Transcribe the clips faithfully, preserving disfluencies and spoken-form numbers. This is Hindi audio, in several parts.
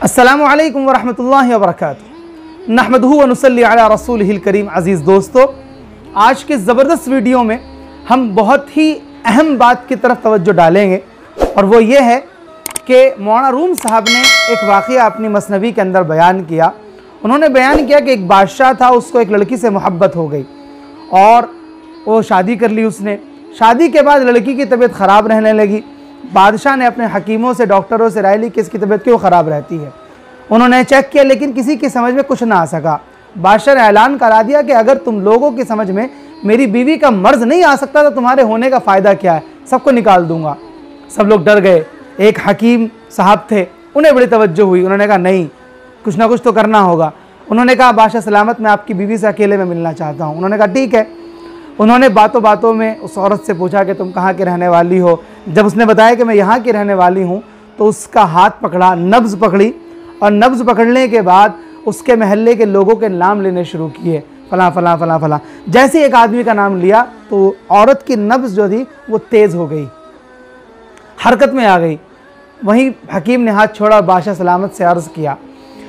अस्सलामु अलैकुम वरहमतुल्लाहि वबरकातुहू नहमदुहू व नुसल्ली अला रसूलिहिल करीम। अज़ीज़ दोस्तों, आज के ज़बरदस्त वीडियो में हम बहुत ही अहम बात की तरफ तवज्जो डालेंगे और वो ये है कि मौलाना रूम साहब ने एक वाक़या अपनी मसनवी के अंदर बयान किया। उन्होंने बयान किया कि एक बादशाह था, उसको एक लड़की से मोहब्बत हो गई और वो शादी कर ली उसने। शादी के बाद लड़की की तबीयत ख़राब रहने लगी। बादशाह ने अपने हकीमों से, डॉक्टरों से राय ली कि इसकी तबीयत क्यों ख़राब रहती है। उन्होंने चेक किया लेकिन किसी की समझ में कुछ ना आ सका। बादशाह ने ऐलान करा दिया कि अगर तुम लोगों की समझ में मेरी बीवी का मर्ज़ नहीं आ सकता तो तुम्हारे होने का फ़ायदा क्या है, सबको निकाल दूंगा। सब लोग डर गए। एक हकीम साहब थे, उन्हें बड़ी तवज्जो हुई। उन्होंने कहा नहीं, कुछ ना कुछ तो करना होगा। उन्होंने कहा बादशाह सलामत, मैं आपकी बीवी से अकेले में मिलना चाहता हूँ। उन्होंने कहा ठीक है। उन्होंने बातों बातों में उस औरत से पूछा कि तुम कहाँ के रहने वाली हो। जब उसने बताया कि मैं यहाँ की रहने वाली हूँ तो उसका हाथ पकड़ा, नब्ज़ पकड़ी और नब्ज़ पकड़ने के बाद उसके महल्ले के लोगों के नाम लेने शुरू किए, फ़लाँ फ़लाँ फ़लाँ फ़लाँ। जैसे एक आदमी का नाम लिया तो औरत की नब्ज़ जो थी वो तेज़ हो गई, हरकत में आ गई। वहीं हकीम ने हाथ छोड़ा और बादशाह सलामत से अर्ज़ किया।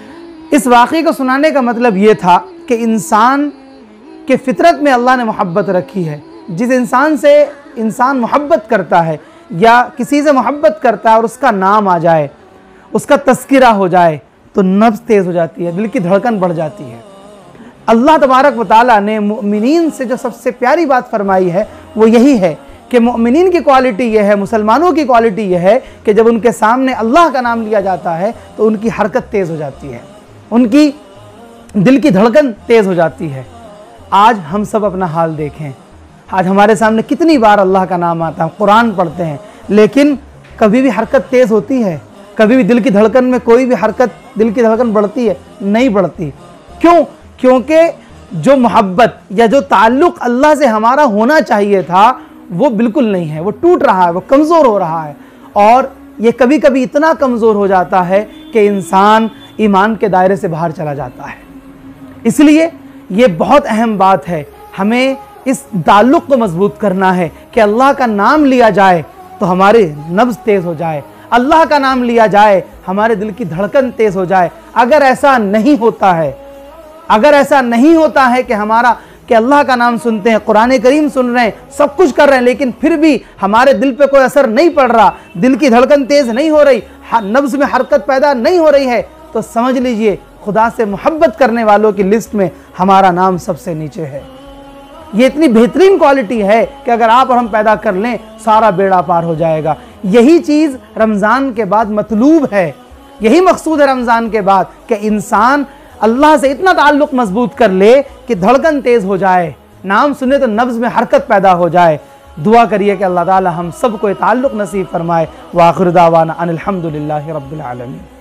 इस वाक़े को सुनाने का मतलब ये था कि इंसान के फितरत में अल्लाह ने मोहब्बत रखी है। जिस इंसान से इंसान मोहब्बत करता है या किसी से मोहब्बत करता है और उसका नाम आ जाए, उसका तस्किरा हो जाए तो नफ्स तेज़ हो जाती है, दिल की धड़कन बढ़ जाती है। अल्लाह तबारक व तआला ने मुमिनीन से जो सबसे प्यारी बात फरमाई है वो यही है कि मुमिनीन की क्वालिटी यह है, मुसलमानों की क्वालिटी यह है कि जब उनके सामने अल्लाह का नाम लिया जाता है तो उनकी हरकत तेज़ हो जाती है, उनकी दिल की धड़कन तेज़ हो जाती है। आज हम सब अपना हाल देखें। आज हमारे सामने कितनी बार अल्लाह का नाम आता है, कुरान पढ़ते हैं, लेकिन कभी भी हरकत तेज़ होती है? कभी भी दिल की धड़कन में कोई भी हरकत, दिल की धड़कन बढ़ती है? नहीं बढ़ती। क्यों? क्योंकि जो मोहब्बत या जो ताल्लुक़ अल्लाह से हमारा होना चाहिए था वो बिल्कुल नहीं है, वो टूट रहा है, वो कमज़ोर हो रहा है। और ये कभी कभी इतना कमज़ोर हो जाता है कि इंसान ईमान के दायरे से बाहर चला जाता है। इसलिए ये बहुत अहम बात है, हमें इस ताल्लुक़ को मजबूत करना है कि अल्लाह का नाम लिया जाए तो हमारे नब्ज़ तेज़ हो जाए, अल्लाह का नाम लिया जाए हमारे दिल की धड़कन तेज़ हो जाए। अगर ऐसा नहीं होता है, अगर ऐसा नहीं होता है कि हमारा कि अल्लाह का नाम सुनते हैं, कुरान करीम सुन रहे हैं, सब कुछ कर रहे हैं, लेकिन फिर भी हमारे दिल पे कोई असर नहीं पड़ रहा, दिल की धड़कन तेज़ नहीं हो रही, नब्ज़ में हरकत पैदा नहीं हो रही है, तो समझ लीजिए खुदा से मोहब्बत करने वालों की लिस्ट में हमारा नाम सबसे नीचे है। ये इतनी बेहतरीन क्वालिटी है कि अगर आप और हम पैदा कर लें सारा बेड़ा पार हो जाएगा। यही चीज़ रमज़ान के बाद मतलूब है, यही मकसूद है रमज़ान के बाद कि इंसान अल्लाह से इतना ताल्लुक़ मजबूत कर ले कि धड़कन तेज़ हो जाए, नाम सुने तो नब्ज़ में हरकत पैदा हो जाए। दुआ करिए कि अल्लाह ताला हम सब को ताल्लुक़ नसीब फरमाए। व आखिर दावाना अनिल हम्दुलिल्लाहि रब्बिल आलमीन।